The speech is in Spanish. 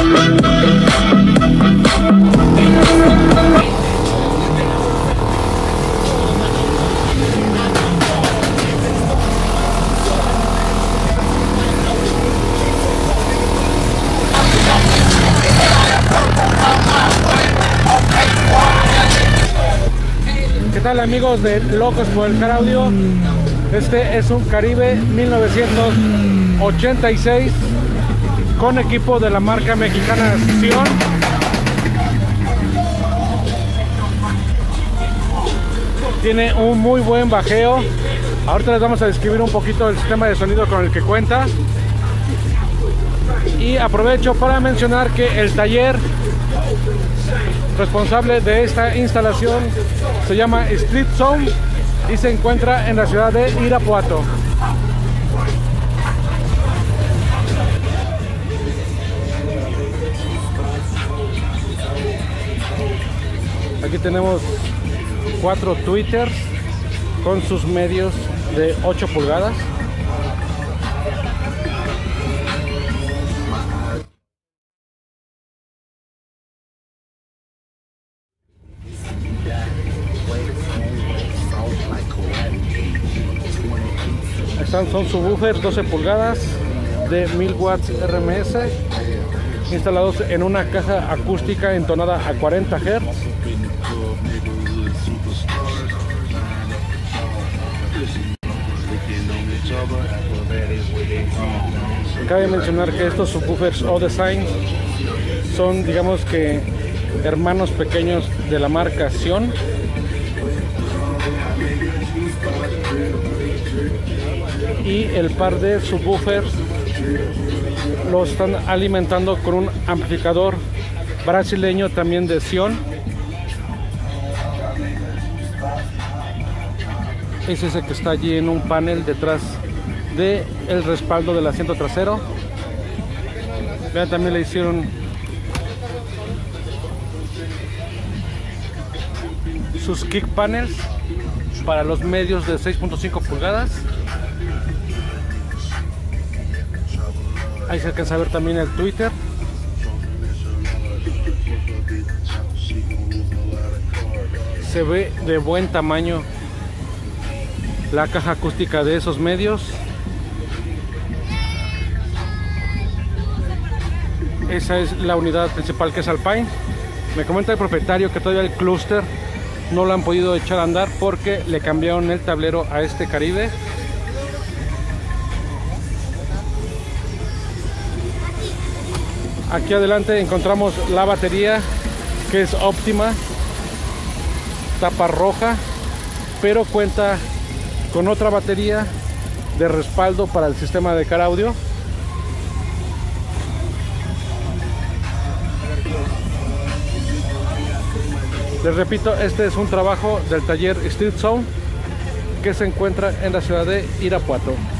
¿Qué tal, amigos de Locos por el Car Audio? Este es un Caribe 1986 con equipo de la marca mexicana Sion. Tiene un muy buen bajeo. Ahorita les vamos a describir un poquito el sistema de sonido con el que cuenta. Y aprovecho para mencionar que el taller responsable de esta instalación se llama Street Zone y se encuentra en la ciudad de Irapuato. Aquí tenemos 4 tweeters con sus medios de 8 pulgadas. Son subwoofers 12 pulgadas de 1000 watts RMS instalados en una caja acústica entonada a 40 Hz. Cabe mencionar que estos subwoofers O-Design son, digamos que, hermanos pequeños de la marca Sion. Y el par de subwoofers lo están alimentando con un amplificador brasileño también de Sion. Es ese que está allí en un panel detrás del respaldo del asiento trasero. Vean, también le hicieron sus kick panels para los medios de 6.5 pulgadas. Ahí se alcanza a ver también el Twitter. Se ve de buen tamaño la caja acústica de esos medios. Esa es la unidad principal, que es Alpine. Me comenta el propietario que todavía el clúster no lo han podido echar a andar porque le cambiaron el tablero a este Caribe. Aquí adelante encontramos la batería, que es óptima, tapa roja, pero cuenta con otra batería de respaldo para el sistema de Car Audio. Les repito, este es un trabajo del taller Street Zone que se encuentra en la ciudad de Irapuato.